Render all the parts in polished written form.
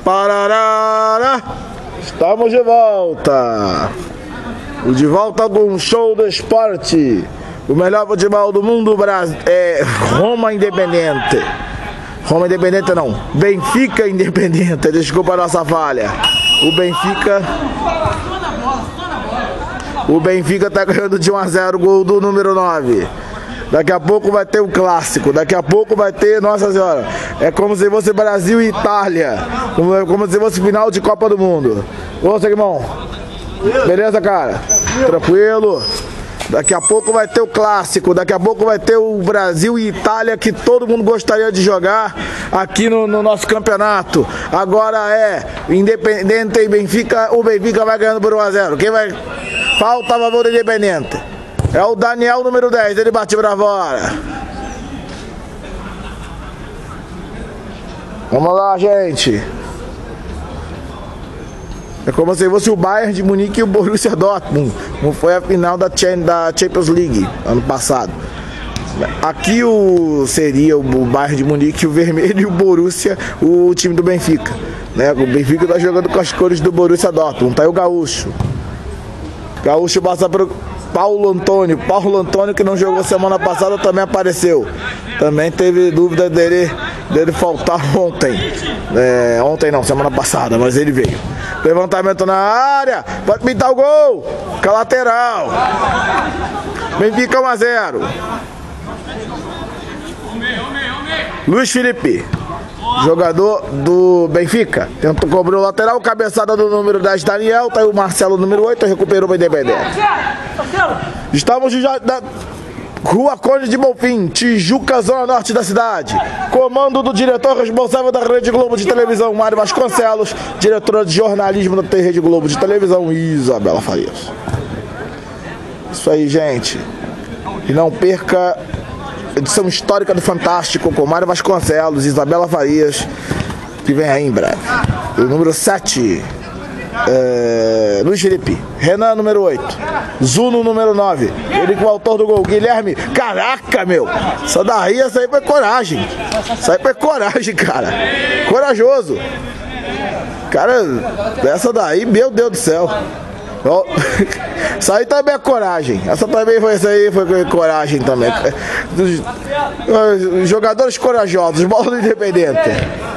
Pararara. Estamos de volta. De volta com um show do esporte. O melhor futebol do mundo é Roma Independente. Roma Independente não, Benfica Independente. Desculpa a nossa falha. O Benfica tá ganhando de 1 a 0, gol do número 9. Daqui a pouco vai ter o clássico. Daqui a pouco vai ter, nossa senhora, é como se fosse Brasil e Itália. Como se fosse final de Copa do Mundo. Ô, Seguimão, beleza, cara? Tranquilo? Daqui a pouco vai ter o clássico. Daqui a pouco vai ter o Brasil e Itália, que todo mundo gostaria de jogar aqui no nosso campeonato. Agora é Independente e Benfica. O Benfica vai ganhando por 1 a 0. Quem vai? Falta a favor do Independente. É o Daniel, número 10. Ele bate pra fora. Vamos lá, gente. É como se fosse o Bayern de Munique e o Borussia Dortmund. Não foi a final da Champions League ano passado. Aqui seria o Bayern de Munique, o vermelho, e o Borussia, o time do Benfica. Né? O Benfica tá jogando com as cores do Borussia Dortmund. Tá aí o Gaúcho. Gaúcho passa pro Paulo Antônio. Paulo Antônio, que não jogou semana passada, também apareceu. Também teve dúvida dele faltar ontem. Ontem não, semana passada, mas ele veio. Levantamento na área, pode pintar o gol, com a lateral. Benfica 1 a 0. Luiz Felipe, jogador do Benfica, tentou cobrar o lateral, cabeçada do número 10, Daniel. Tá aí o Marcelo, número 8, recuperou o Independente. Estamos da Rua Conde de Bonfim, Tijuca, zona norte da cidade. Comando do diretor responsável da Rede Globo de Televisão, Mário Vasconcelos. Diretora de jornalismo da Rede Globo de Televisão, Isabela Farias. Isso aí, gente. E não perca a edição histórica do Fantástico com Mário Vasconcelos, Isabela Farias, que vem aí em breve. E o número 7, Luiz Felipe. Renan, número 8. Zuno, número 9. Ele com o autor do gol, Guilherme. Caraca, meu. Essa aí foi coragem. Isso aí foi coragem, cara. Corajoso. Cara, essa daí, meu Deus do céu. Isso aí também é coragem. Essa foi coragem também. Jogadores corajosos. Bola do Independente.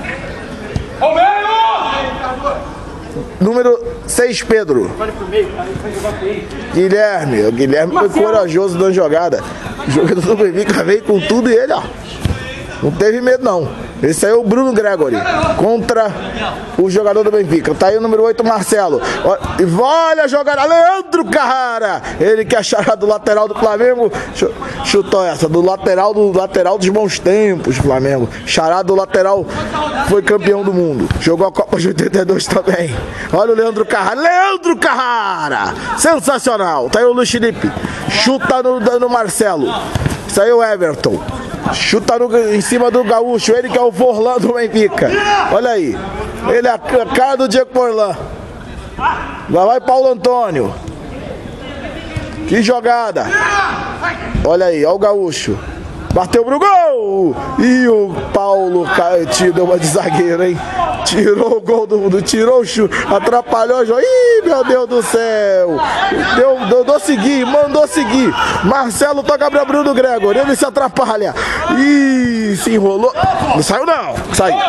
Número 6, Pedro. Guilherme. O Guilherme foi corajoso na jogada. O jogador do Benfica veio com tudo e ele, ó, não teve medo, não. Esse aí é o Bruno Gregory contra o jogador do Benfica. Tá aí o número 8, Marcelo. Olha a jogada, Leandro Carrara. Ele que é charado do lateral do Flamengo. Chutou essa, do lateral dos bons tempos, Flamengo. Charado do lateral, foi campeão do mundo. Jogou a Copa de 82 também. Olha o Leandro Carrara. Leandro Carrara! Sensacional. Tá aí o Luiz Felipe. Chuta no Marcelo. Isso aí é o Everton. Chuta em cima do Gaúcho, ele que é o Forlan do Benfica. Olha aí, ele é a cara do Diego Forlan. Lá vai Paulo Antônio. Que jogada. Olha aí, olha o Gaúcho. Bateu pro gol. E o Paulo deu uma de zagueiro, hein? Tirou o gol tirou o chute, atrapalhou o jogo. Ih, meu Deus do céu. Mandou seguir. Marcelo toca pra Bruno Gregory. Ele se atrapalha. Ih, se enrolou. Não saiu, não. Saiu.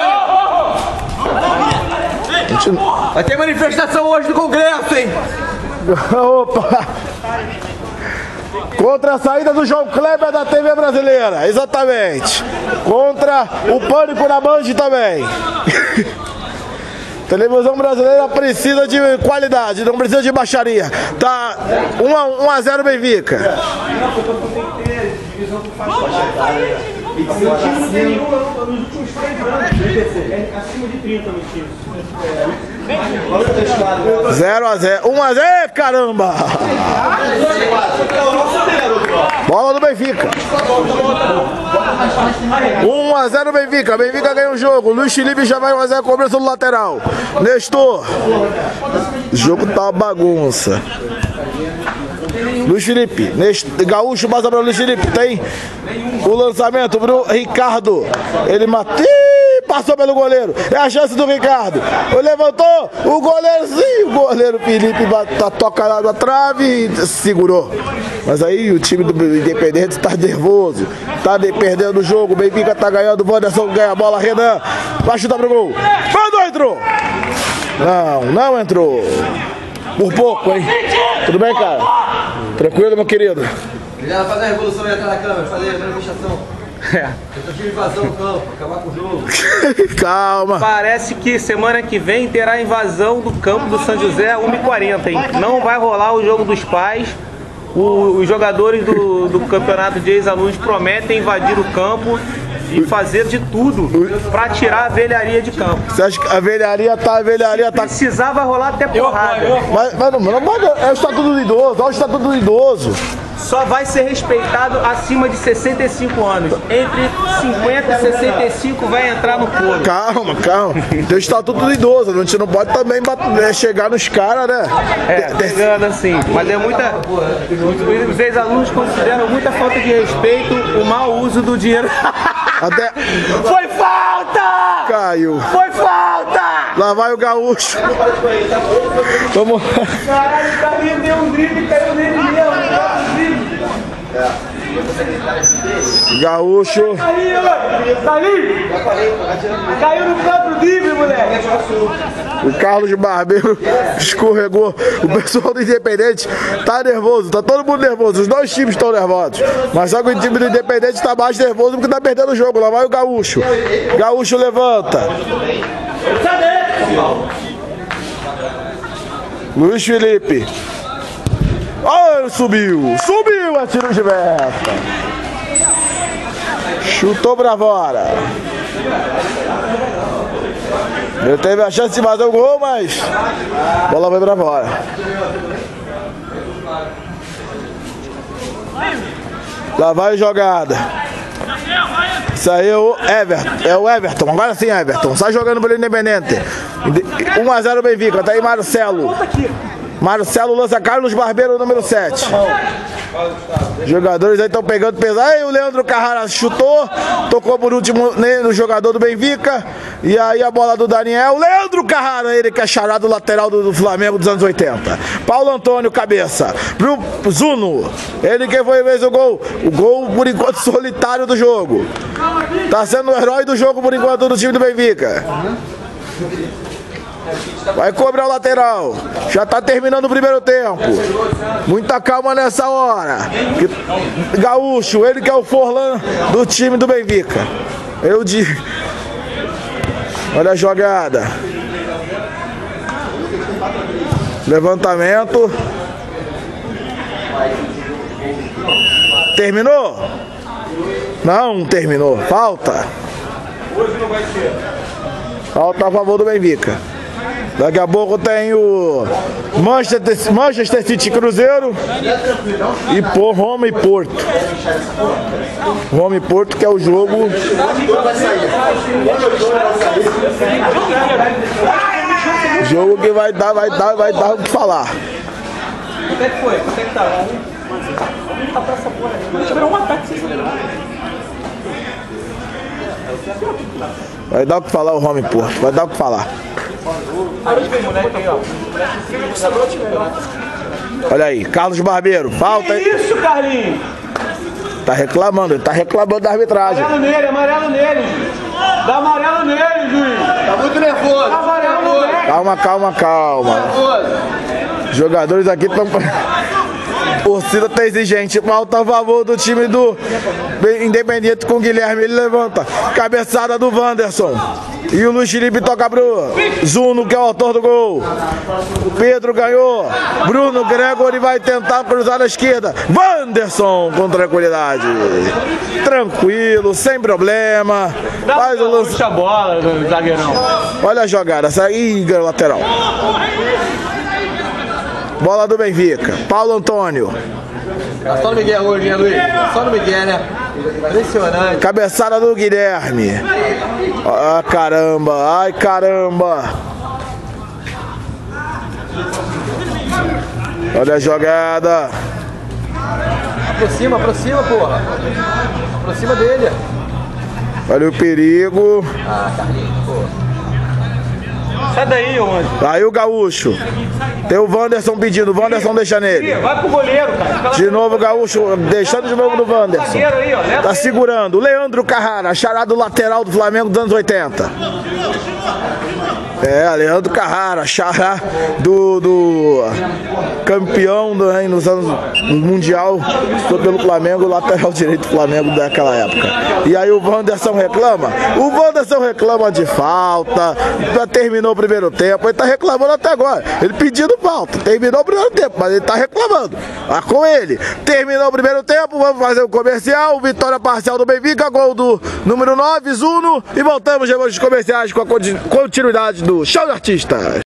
Vai ter manifestação hoje no Congresso, hein? Opa! Contra a saída do João Kleber da TV brasileira, exatamente. Contra o pânico na Band também. Televisão brasileira precisa de qualidade, não precisa de baixaria. Tá 1 a 0 Benfica. Acima de 30 no time. 0 a 0. 1 a 0, caramba! Bola do Benfica. 1 a 0 Benfica. Benfica ganha o jogo. Luiz Felipe já vai fazer a cobrança do lateral. Nestor. O jogo tá uma bagunça. Luiz Felipe, Gaúcho passa para o Luiz Felipe, tem o lançamento pro Ricardo, ele matou, Passou pelo goleiro. É a chance do Ricardo. Levantou. O goleiro, sim. O goleiro Felipe toca lá na trave e segurou. Mas aí o time do Independente está nervoso. Tá perdendo o jogo. O Benfica tá ganhando. O Wanderson ganha a bola. Renan vai chutar pro gol. Mandou, entrou. Não entrou. Por pouco, hein? Tudo bem, cara? Tranquilo, meu querido? Já fazer a revolução aí atrás da câmera, fazer a manifestação. Eu tô de invasão no campo, acabar com o jogo. Calma. Parece que semana que vem terá invasão do campo do São José 1h40, hein? Não vai rolar o jogo dos pais. Os jogadores do campeonato de ex-alunos prometem invadir o campo e fazer de tudo pra tirar a velharia de campo. Você acha que a velharia tá... Precisar, vai rolar até porrada. Mas não pode... É o estatuto do idoso, olha o estatuto do idoso. Só vai ser respeitado acima de 65 anos. Entre 50 e 65 vai entrar no coro. Calma. Tem o estatuto do idoso. A gente não pode também chegar nos caras, né? Pegando assim. Mas é muita... Os ex-alunos consideram muita falta de respeito o mau uso do dinheiro. Até... Foi falta! Caiu. Foi falta! Lá vai o Gaúcho. Vamos... Caralho, o Carlinhos deu um drible e caiu nele mesmo. Gaúcho. Aí, ó. Caiu no próprio drible, moleque. O Carlos Barbeiro escorregou. O pessoal do Independente tá nervoso. Tá todo mundo nervoso. Os dois times estão nervosos. Mas só que o time do Independente tá mais nervoso porque tá perdendo o jogo. Lá vai o Gaúcho. Gaúcho levanta. Luiz Felipe. Oh, subiu a tiro de meta. Chutou pra fora. Ele teve a chance de fazer o gol, mas a bola foi pra fora. Lá vai a jogada. Isso aí é o Everton. É o Everton. Agora sim, Everton. Sai jogando pelo Independente. 1-0 Benfica. Tá aí Marcelo. Marcelo lança Carlos Barbeiro, número 7. Os jogadores aí estão pegando pesado. Aí o Leandro Carrara chutou. Tocou por último no jogador do Benfica. E aí a bola do Daniel. Leandro Carrara, ele que é charado lateral do Flamengo dos anos 80. Paulo Antônio, cabeça. Pro Zuno. Ele que foi fez o gol. O gol, por enquanto, solitário do jogo. Tá sendo o herói do jogo, por enquanto, do time do Benfica. Vai cobrar o lateral. Já tá terminando o primeiro tempo. Muita calma nessa hora. Gaúcho, ele que é o Forlan do time do Benfica. Eu digo. Olha a jogada. Levantamento. Terminou? Não terminou. Falta. Hoje não vai ser. Falta a favor do Benfica. Daqui a pouco tem o Manchester City Cruzeiro e Roma e Porto. Roma e Porto, que é o jogo. Jogo que vai dar o que falar. Quanto é que foi? Quanto é que tá? Tá pra essa porra aí. Tiveram um ataque sem saber. Vai dar o que falar o Roma e Porto. Vai dar o que falar. Olha aí, Carlos Barbeiro, falta. Que isso, Carlinhos? Tá reclamando, ele tá reclamando da arbitragem. Amarelo nele, juiz. Dá amarelo nele, juiz. Tá muito nervoso. Dá amarelo no moleque. Calma. Os jogadores aqui estão... Torcida tá exigente, falta a favor do time do Independente com o Guilherme, ele levanta, cabeçada do Wanderson, e o Luiz Felipe toca pro Zuno, que é o autor do gol. O Pedro ganhou, Bruno Gregory vai tentar cruzar na esquerda, Wanderson com tranquilidade, tranquilo, sem problema, faz o lance. Puxa a bola, zagueirão. Olha a jogada, sai lateral. Bola do Benfica, Paulo Antônio. Tá só no Miguel hoje, né, Luiz? Só no Miguel, né? Impressionante. Cabeçada do Guilherme. Ah, caramba, ai caramba. Olha a jogada. Aproxima, porra. Aproxima dele. Olha o perigo. Ah, Carlinhos, pô. Sai daí, onde? Aí o Gaúcho. Tem o Wanderson pedindo. O Wanderson deixa nele. Vai pro goleiro, cara. De novo o Gaúcho. Deixando de novo no Wanderson. Zagueiro aí, ó. Leva Tá ele. segurando. O Leandro Carrara. Charado lateral do Flamengo dos anos 80. É, Leandro Carrara, xará do campeão nos anos mundial, foi pelo Flamengo, lateral direito do Flamengo daquela época. E aí o Wanderson reclama? O Wanderson reclama de falta, já terminou o primeiro tempo, ele tá reclamando até agora. Ele pedindo falta, terminou o primeiro tempo, mas ele tá reclamando. Ah, com ele, terminou o primeiro tempo, vamos fazer o comercial, vitória parcial do Benfica, gol do número 9, Zuno, e voltamos depois dos comerciais com a continuidade do Show de Artistas.